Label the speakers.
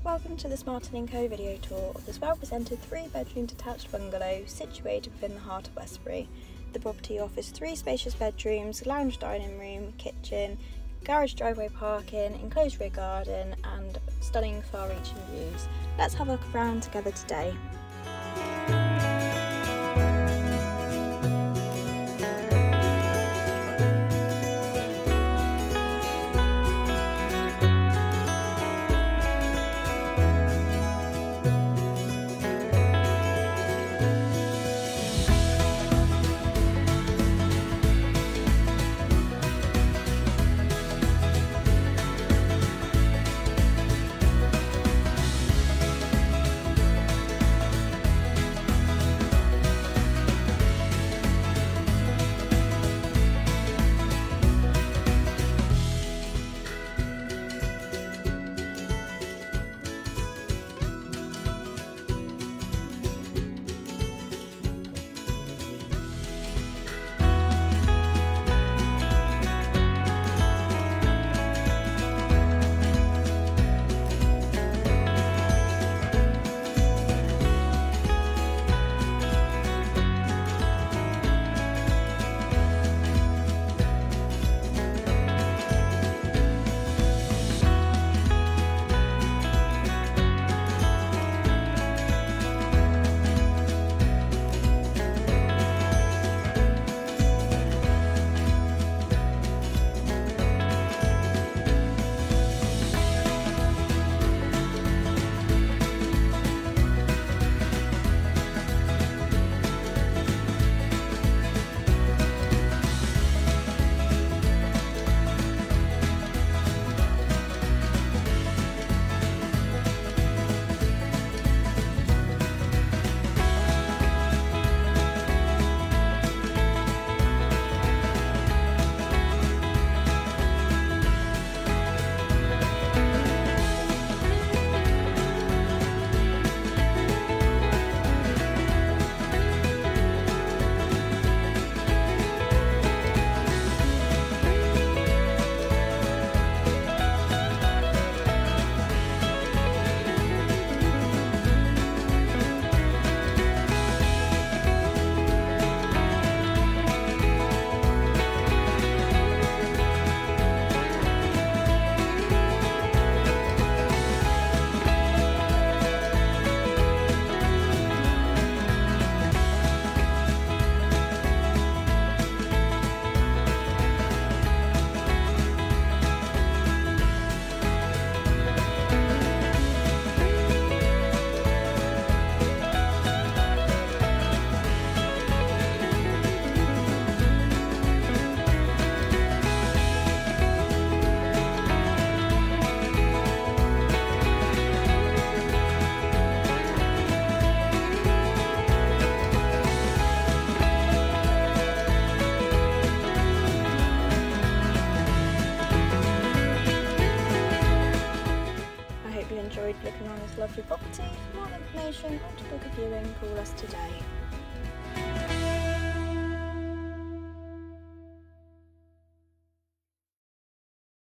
Speaker 1: Welcome to this Martin & Co video tour of this well-presented 3-bedroom detached bungalow situated within the heart of Westbury. The property offers 3 spacious bedrooms, lounge dining room, kitchen, garage driveway parking, enclosed rear garden and stunning far-reaching views. Let's have a look around together today. Enjoyed looking on this lovely property. For more information or to book a viewing, call us today.